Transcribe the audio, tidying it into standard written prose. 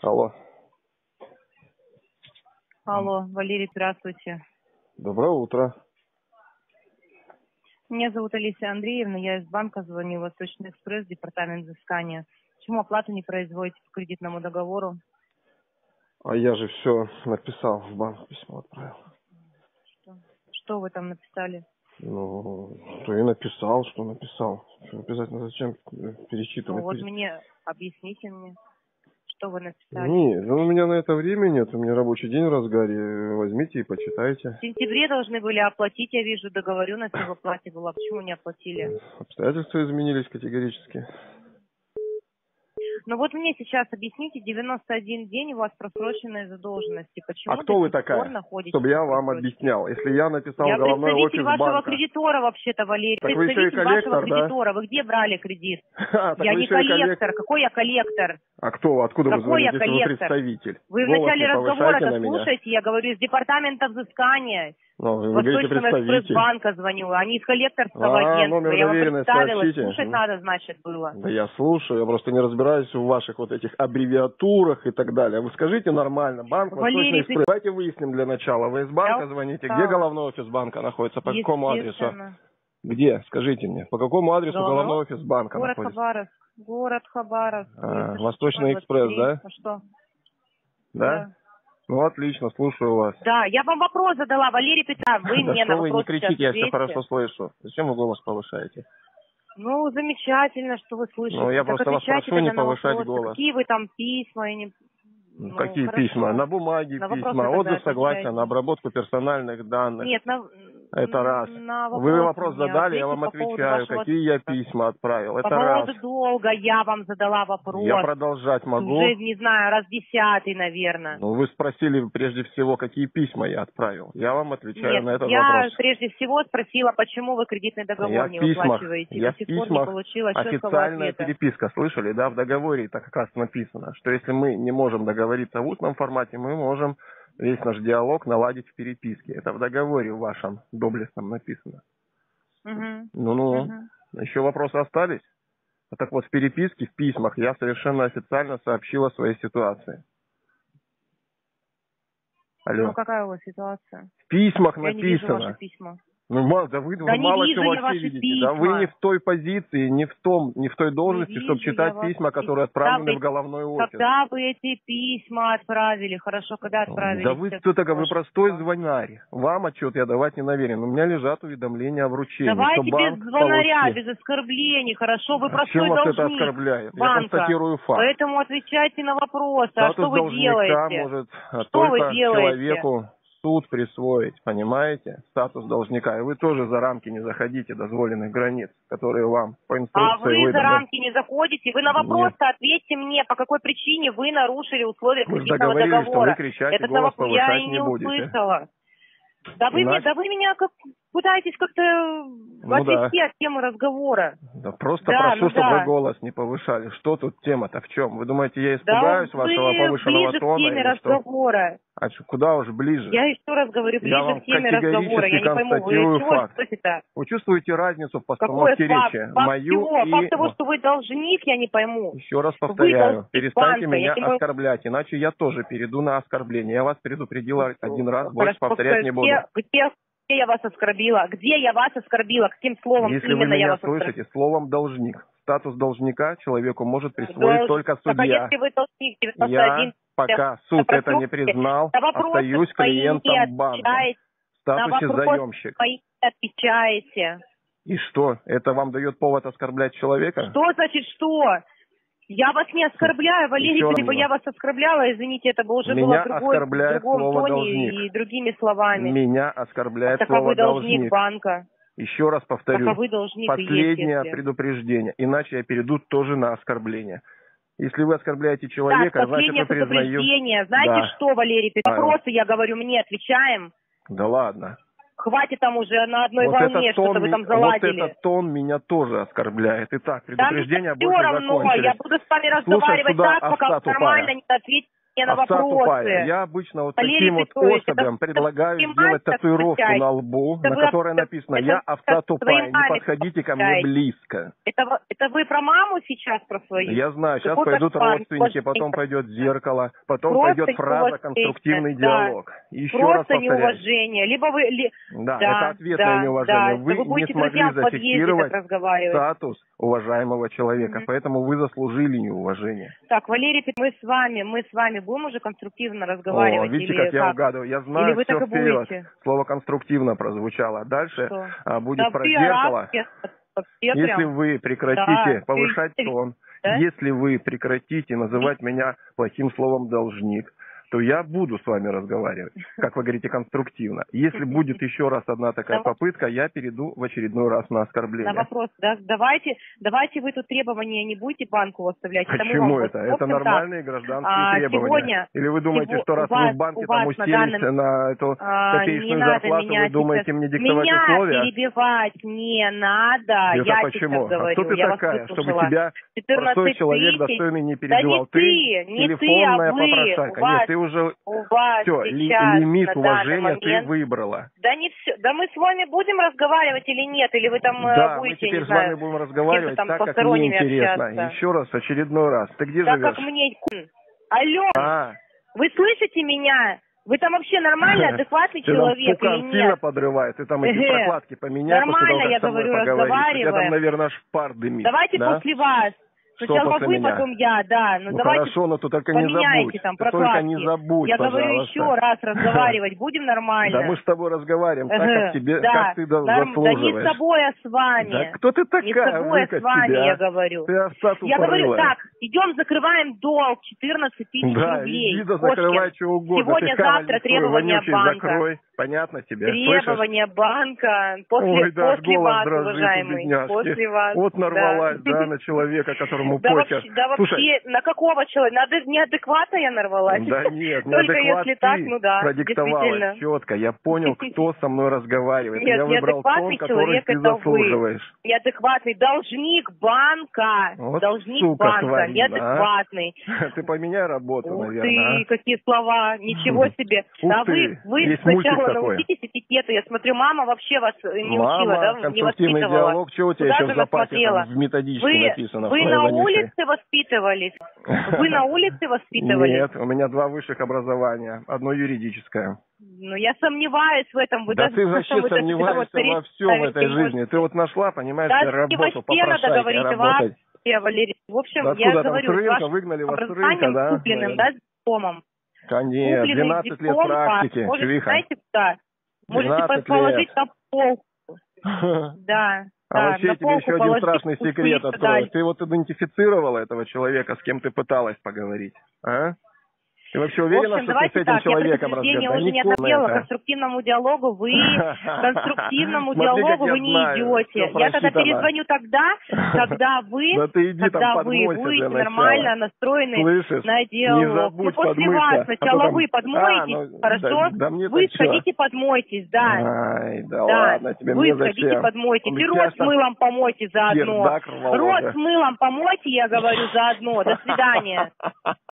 Алло. Алло, Валерий, здравствуйте. Доброе утро. Меня зовут Алисия Андреевна, я из банка звоню, Восточный экспресс, департамент взыскания. Почему оплату не производите по кредитному договору? А я же все написал, в банк письмо отправил. Что вы там написали? Ну, что и написал, что написал. Что обязательно зачем перечитывать? Ну вот мне, объясните мне, что вы написали. Нет, ну у меня на это времени нет, у меня рабочий день в разгаре. Возьмите и почитайте. В сентябре должны были оплатить, я вижу, договоренность об оплате была. Почему не оплатили? Обстоятельства изменились категорически. Ну вот мне сейчас объясните, 91 день у вас просроченной задолженности. Почему А кто вы такая, чтобы я вам объяснял? Если я написал я головной офис представитель вашего банка. кредитора вообще-то, Валерий. Так вы еще и Представитель коллектор, вашего кредитора. Вы где брали кредит? Я не коллектор. Какой я коллектор? А кто? Откуда вы Какой звоните, я если вы коллектор? представитель? Вы в Голос начале не повышайте разговора на меня. слушайте, я говорю, из департамента взыскания. Ну, вы говорите Восточного представитель. экспресс-банка звоню, а не из коллекторского агентства. Номер Я вам доверенности представилась, сообщите. слушать надо, значит, было. Да я слушаю, я просто не разбираюсь в ваших вот этих аббревиатурах и так далее. Вы скажите нормально, банк Восточный экспресс. Давайте выясним для начала. Вы из банка звоните, где головной офис банка находится, по какому адресу? Где? Скажите мне, по какому адресу головной офис банка находится? Город Хабаровск. Восточный экспресс, да? А что? Да? Ну, отлично, слушаю вас. Да, я вам вопрос задала, Валерий Петрович, вы мне на вопрос вы не кричите, я все ответьте. хорошо слышу. Зачем вы голос повышаете? Ну, замечательно, что вы слышите. Ну, я просто вас прошу не повышать голос. Какие вы там письма? Какие письма? На бумаге письма, отзыв согласия на обработку персональных данных. Нет, это раз. Вы вопрос задали, я вам отвечаю, какие я письма отправил. Это раз. По поводу долга я вам задала вопрос. Я продолжать могу? Уже, не знаю, раз 10-й, наверное. Ну, вы спросили прежде всего, какие письма я отправил. Я вам отвечаю на этот вопрос. вопрос. Я прежде всего спросила, почему вы кредитный договор не выплачиваете. Я в письмах, официальная переписка, слышали, да, в договоре это как раз написано, что если мы не можем договориться в устном формате, мы можем весь наш диалог наладить в переписке. Это в договоре вашем доблестном написано. Еще вопросы остались? Так вот, в переписке, в письмах я совершенно официально сообщил о своей ситуации. Алло. Ну, какая у вас ситуация? В письмах написано. Я не вижу ваши письма. Ну, да вы мало чего вообще видите. Письма. Да вы не в той позиции, не в той должности, чтобы читать письма, которые отправлены в головной офис. Когда вы эти письма отправили? Хорошо, когда отправили? Да вы кто такой? Вы простой звонарь. Вам отчет я давать не намерен. У меня лежат уведомления о вручении. Давайте без звонаря, без оскорблений, хорошо? Вы простой должник. Чем вас это оскорбляет? Банка. Я констатирую факт. Поэтому отвечайте на вопросы. А что вы делаете? Может что только вы делаете? Человеку суд присвоить, понимаете? Статус должника. И вы тоже за рамки не заходите дозволенных границ, которые вам по инструкции выданы. А вы за рамки не заходите? Вы на вопрос-то ответьте мне, по какой причине вы нарушили условия кредитного договора. Что вы кричать и голос повышать не будете. Я не услышала. Да вы меня пытаетесь как-то отвести от темы разговора. Да просто прошу, чтобы вы голос не повышали. Что тут тема-то в чем? Вы думаете, я испугаюсь вашего повышенного тона? Ближе к теме разговора. А куда уж ближе? Я еще раз говорю, ближе к теме разговора. Я не пойму, вы чего спросите? Вы чувствуете разницу в постановке речи? Факт того, что вы должник, я не пойму. Еще раз повторяю, перестаньте меня оскорблять, иначе я тоже перейду на оскорбление. Я вас предупредила один раз, больше повторять не буду. Где я вас оскорбила? Где я вас оскорбила? Каким словом Если именно я вас оскорбила? Если вы меня слышите, словом должник. Статус должника человеку может присвоить только судья. Так, а если вы должник 91... Пока суд это не признал, остаюсь клиентом банка. В статусе заемщик. Отвечаете. И что? Это вам дает повод оскорблять человека? Что значит что? Я вас не оскорбляю, Валерий, если бы я вас оскорбляла, извините, это бы уже было в другом тоне и другими словами. Меня оскорбляет слово должник банка. Еще раз повторю, последнее предупреждение, иначе я перейду тоже на оскорбление. Если вы оскорбляете человека, значит вы признаете... Знаете что, Валерий Петрович, вопросы, я говорю, мне отвечаем. Да ладно. Хватит там уже на одной волне, что-то вы там заладили. Вот этот тон меня тоже оскорбляет. Итак, предупреждения больше закончились. Я буду с вами разговаривать так, пока вы нормально не ответите на вопросы. Я обычно вот таким вот особям предлагаю сделать татуировку на лбу, на которой написано «Я овца тупая, не подходите ко мне близко». Это вы про маму сейчас, про свою? Я знаю, сейчас пойдут родственники, потом пойдет зеркало, потом пойдет фраза «конструктивный диалог». Еще раз повторяю. Неуважение. Либо вы... Да, это ответное неуважение. Вы не смогли зафиксировать статус уважаемого человека, поэтому вы заслужили неуважение. Так, Валерий, мы с вами будем уже конструктивно разговаривать? Видите, как я угадываю. Я знаю, все вперед. Слово «конструктивно» прозвучало. Дальше будет про зеркало. Если вы прекратите повышать тон, если вы прекратите называть меня плохим словом «должник», то я буду с вами разговаривать, как вы говорите, конструктивно. Если будет еще раз одна такая попытка, я перейду в очередной раз на оскорбление. На вопрос, да, давайте вы тут требования не будете банку оставлять. Почему это? Это нормальные гражданские требования. Или вы думаете, что раз вы в банке там уселись на эту копеечную зарплату, вы думаете мне диктовать условия? Меня перебивать не надо. Это почему? А кто ты такая, чтобы тебя простой человек достойный не перебивал? Ты телефонная попрошайка. Нет, ты уже все, лимит уважения ты выбрала. Да не все. Да мы с вами будем разговаривать или нет? Или вы там да, будете, мы теперь с вами будем разговаривать так, как мне интересно. Общаться. Еще раз, очередной раз. Ты где так, живешь? Как мне... Алло, вы слышите меня? Вы там вообще нормальный, адекватный человек или нет? Сильно подрывает. Ты там эти прокладки поменяй. Нормально, я говорю, разговариваем. Я там, наверное, шпар дымит. Давайте после вас. Сначала вы, потом я, да. Ну хорошо, но ты только не забудь. Там ты только не забудь, я пожалуйста. Говорю еще раз, разговаривать будем нормально. Да мы с тобой разговариваем так, как тебе, как ты заслуживаешь. Да не с тобой, а с вами. Да кто ты такая? Не с тобой, а с вами, я говорю. Ты овца тупорылая. Я говорю, так, идем закрываем долг 14 тысяч рублей. Да, иди закрывай что угодно. Сегодня-завтра требования банка. Закрой. Понятно тебе? Требования банка. После вас, уважаемый. После вас. Вот нарвалась, да, на человека, которому похер. Да вообще, на какого человека? Неадекватно я нарвалась? Да нет, только если так, ну да. Продиктовала четко. Я понял, кто со мной разговаривает. Я выбрал тон, который ты заслуживаешь. Неадекватный должник банка. Должник банка. Неадекватный. Ты поменяй работу, наверное. Ты, какие слова. Ничего себе. А вы сначала научитесь этикету. Я смотрю, мама вообще вас не учила, да? Не воспитывала. Диалог, что у тебя еще в запасе в методичке написано? Вы на улице воспитывались? Вы на улице воспитывались? Нет, у меня 2 высших образования, одно юридическое. Ну, я сомневаюсь в этом. Да ты вообще сомневаешься во всем в этой жизни. Ты вот нашла, понимаешь, работу, попрошайке работать. Валерий. В общем, откуда я там говорю, с рынка выгнали вас с рынка, да? Купленным, да, с дипломом. Конечно, 12 лет практики, чувиха. Знаете, да. Можете положить на полку. Да. А вообще я тебе еще один страшный секрет открою. Ты вот идентифицировала этого человека, с кем ты пыталась поговорить? А? Ты вообще уверена, что ты с этим человеком разговариваешь? Уже не надоело. Конструктивному диалогу вы не идете. Я тогда перезвоню когда вы будете нормально настроены на диалог. Ну, после вас. Сначала вы подмоетесь, хорошо? Вы сходите подмойтесь, да. Ай, да ладно, тебе вы сходите подмойтесь. И рот с мылом помойте заодно. Рот с мылом помойте, я говорю, заодно. До свидания.